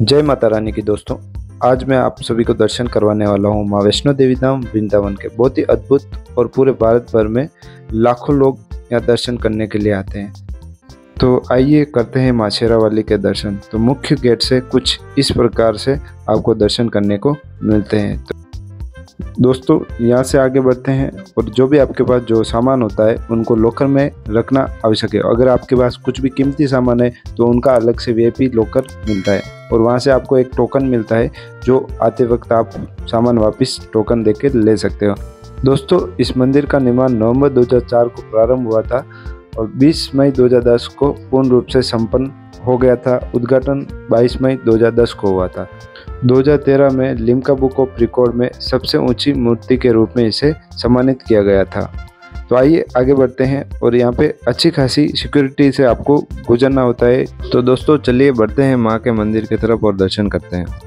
जय माता रानी की दोस्तों। आज मैं आप सभी को दर्शन करवाने वाला हूँ माँ वैष्णो देवी धाम वृंदावन के। बहुत ही अद्भुत और पूरे भारत भर में लाखों लोग यहाँ दर्शन करने के लिए आते हैं। तो आइए करते हैं माँ शेरावाली के दर्शन। तो मुख्य गेट से कुछ इस प्रकार से आपको दर्शन करने को मिलते हैं। तो दोस्तों यहाँ से आगे बढ़ते हैं और जो भी आपके पास जो सामान होता है उनको लॉकर में रखना आवश्यक है। अगर आपके पास कुछ भी कीमती सामान है तो उनका अलग से वीआईपी लॉकर मिलता है और वहाँ से आपको एक टोकन मिलता है जो आते वक्त आप सामान वापस टोकन देके ले सकते हो। दोस्तों इस मंदिर का निर्माण नवंबर 2004 को प्रारंभ हुआ था और 20 मई 2010 को पूर्ण रूप से संपन्न हो गया था। उद्घाटन 22 मई 2010 को हुआ था। 2013 में लिम्का बुक ऑफ रिकॉर्ड में सबसे ऊंची मूर्ति के रूप में इसे सम्मानित किया गया था। तो आइए आगे बढ़ते हैं और यहाँ पे अच्छी खासी सिक्योरिटी से आपको गुजरना होता है। तो दोस्तों चलिए बढ़ते हैं माँ के मंदिर की तरफ और दर्शन करते हैं।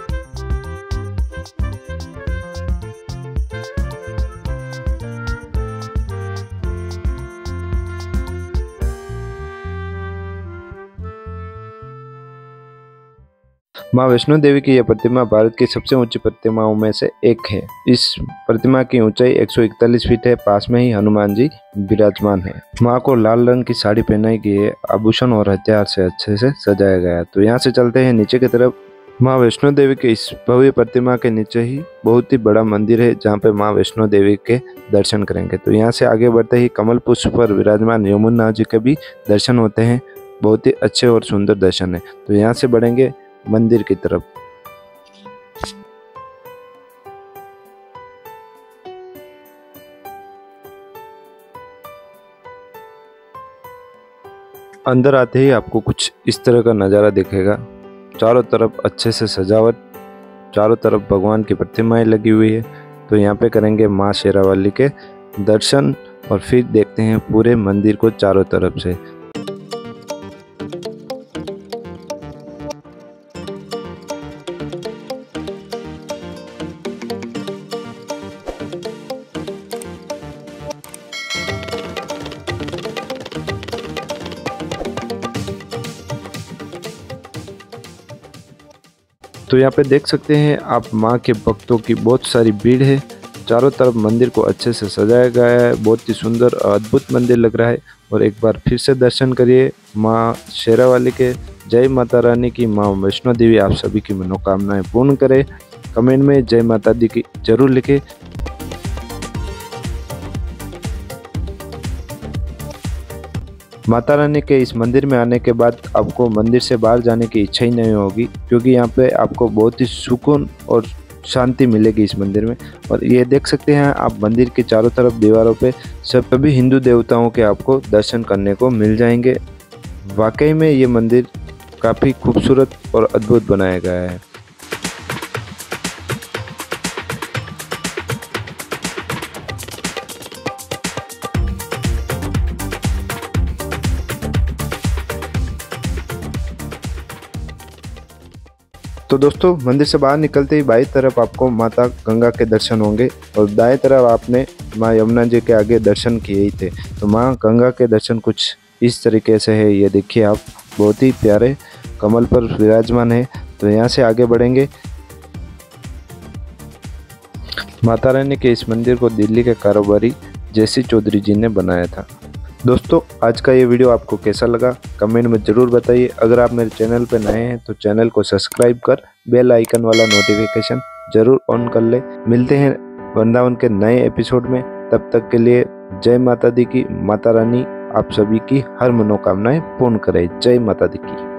माँ वैष्णो देवी की यह प्रतिमा भारत की सबसे ऊंची प्रतिमाओं में से एक है। इस प्रतिमा की ऊंचाई 141 फीट है। पास में ही हनुमान जी विराजमान है। माँ को लाल रंग की साड़ी पहनाई गई है। आभूषण और हथियार से अच्छे से सजाया गया है। तो यहाँ से चलते हैं नीचे की तरफ। माँ वैष्णो देवी के इस भव्य प्रतिमा के नीचे ही बहुत ही बड़ा मंदिर है जहाँ पे माँ वैष्णो देवी के दर्शन करेंगे। तो यहाँ से आगे बढ़ते ही कमल पुष्प पर विराजमान यमुना जी के भी दर्शन होते हैं। बहुत ही अच्छे और सुंदर दर्शन है। तो यहाँ से बढ़ेंगे मंदिर की तरफ। अंदर आते ही आपको कुछ इस तरह का नज़ारा दिखेगा। चारों तरफ अच्छे से सजावट, चारों तरफ भगवान की प्रतिमाएं लगी हुई है। तो यहाँ पे करेंगे माँ शेरावाली के दर्शन और फिर देखते हैं पूरे मंदिर को चारों तरफ से। तो यहाँ पे देख सकते हैं आप माँ के भक्तों की बहुत सारी भीड़ है। चारों तरफ मंदिर को अच्छे से सजाया गया है। बहुत ही सुंदर अद्भुत मंदिर लग रहा है। और एक बार फिर से दर्शन करिए माँ शेरावाली के। जय माता रानी की। माँ वैष्णो देवी आप सभी की मनोकामनाएं पूर्ण करे। कमेंट में जय माता दी की जरूर लिखे। माता रानी के इस मंदिर में आने के बाद आपको मंदिर से बाहर जाने की इच्छा ही नहीं होगी, क्योंकि यहाँ पे आपको बहुत ही सुकून और शांति मिलेगी इस मंदिर में। और ये देख सकते हैं आप मंदिर के चारों तरफ दीवारों पे सभी हिंदू देवताओं के आपको दर्शन करने को मिल जाएंगे। वाकई में ये मंदिर काफ़ी खूबसूरत और अद्भुत बनाया गया है। तो दोस्तों मंदिर से बाहर निकलते ही बाईं तरफ आपको माता गंगा के दर्शन होंगे और दाएं तरफ आपने माँ यमुना जी के आगे दर्शन किए ही थे। तो माँ गंगा के दर्शन कुछ इस तरीके से है। ये देखिए आप, बहुत ही प्यारे कमल पर विराजमान है। तो यहाँ से आगे बढ़ेंगे। माता रानी के इस मंदिर को दिल्ली के कारोबारी जयसी चौधरी जी ने बनाया था। दोस्तों आज का ये वीडियो आपको कैसा लगा कमेंट में ज़रूर बताइए। अगर आप मेरे चैनल पर नए हैं तो चैनल को सब्सक्राइब कर बेल आइकन वाला नोटिफिकेशन ज़रूर ऑन कर ले। मिलते हैं वृंदावन के नए एपिसोड में। तब तक के लिए जय माता दी की। माता रानी आप सभी की हर मनोकामनाएं पूर्ण करे। जय माता दी की।